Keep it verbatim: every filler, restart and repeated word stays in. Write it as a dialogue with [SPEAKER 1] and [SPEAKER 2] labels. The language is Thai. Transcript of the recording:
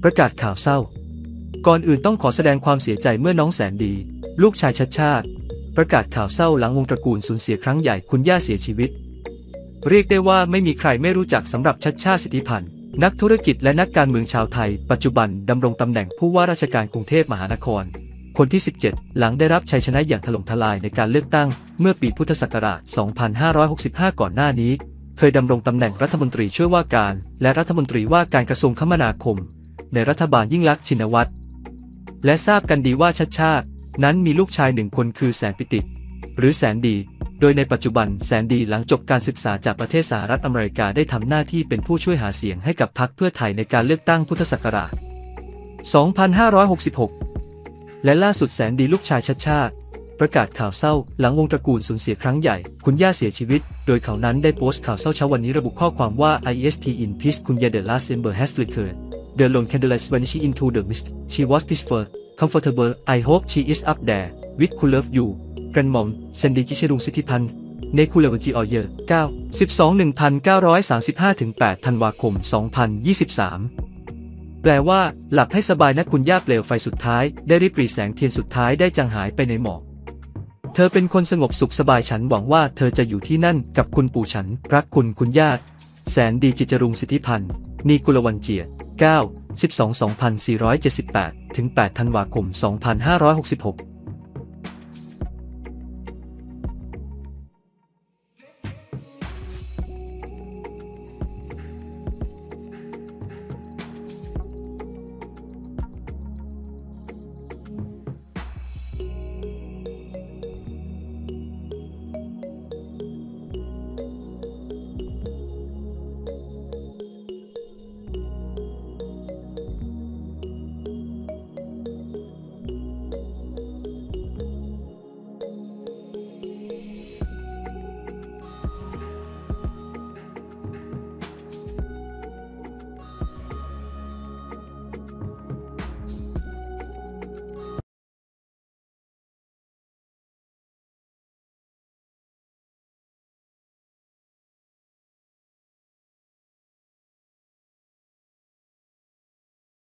[SPEAKER 1] ประกาศข่าวเศร้าก่อนอื่นต้องขอแสดงความเสียใจเมื่อน้องแสนดีลูกชายชัดชาติประกาศข่าวเศร้าหลังวงตระกูลสูญเสียครั้งใหญ่คุณย่าเสียชีวิตเรียกได้ว่าไม่มีใครไม่รู้จักสำหรับชัดชาติสิทธิพันธ์นักธุรกิจและนักการเมืองชาวไทยปัจจุบันดำรงตำแหน่งผู้ว่าราชการกรุงเทพมหานครคนที่สิบเจ็ดหลังได้รับชัยชนะอย่างถล่มทลายในการเลือกตั้งเมื่อปีพุทธศักราช สองพันห้าร้อยหกสิบห้า ก่อนหน้านี้เคยดำรงตำแหน่งรัฐมนตรีช่วยว่าการและรัฐมนตรีว่าการกระทรวงคมนาคมในรัฐบาลยิ่งลักษณ์ชินวัตรและทราบกันดีว่าชัดชาตินั้นมีลูกชายหนึ่งคนคือแสนปิติหรือแสนดีโดยในปัจจุบันแสนดีหลังจบการศึกษาจากประเทศสหรัฐอเมริกาได้ทำหน้าที่เป็นผู้ช่วยหาเสียงให้กับพรรคเพื่อไทยในการเลือกตั้งพุทธศักราช สองพันห้าร้อยหกสิบหก และล่าสุดแสนดีลูกชายชัดชาติประกาศข่าวเศร้าหลังวงตระกูลสูญเสียครั้งใหญ่คุณย่าเสียชีวิตโดยเขานั้นได้โพสต์ข่าวเศร้าเช้าวันนี้ระบุข้อความว่า I S T in peace คุณย่า the last ember has flickered the lone candlelight vanishing into the mist she was peaceful comfortable I hope she is up there with who love you แกรนด์มอมแซนดี้ กิชรุงสิทธิพันธ์ในคูเลวจีออเยอร์เก้า สิบสอง หนึ่งพันเก้าร้อยสามสิบห้า ถึง แปด ธันวาคม สองพันยี่สิบสาม แปลว่าหลับให้สบายนะคุณย่าเปลวไฟสุดท้ายได้ริบหรี่แสงเทียนสุดท้ายได้จางหายไปในหมอกเธอเป็นคนสงบสุขสบายฉันหวังว่าเธอจะอยู่ที่นั่นกับคุณปู่ฉันรักคุณคุณย่าแสนดีจิจรุงสิทธิพันธ์นีกุลวันเจียเก้า สิบสอง สองพันสี่ร้อยเจ็ดสิบแปด ถึง แปด ธันวาคม สองพันห้าร้อยหกสิบหก